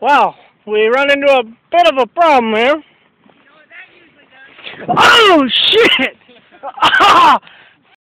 Wow, we run into a bit of a problem here. Oh, shit! Ah!